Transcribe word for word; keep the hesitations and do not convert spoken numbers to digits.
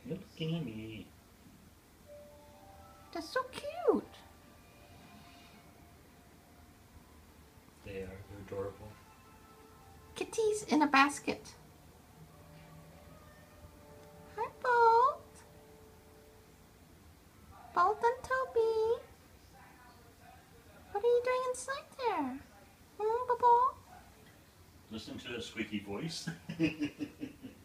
You're looking at me. That's so cute. They are. They're adorable. Kitties in a basket. Hi, Bolt. Bolt and Toby. What are you doing inside there? Hmm, Bubble? Listen to that squeaky voice.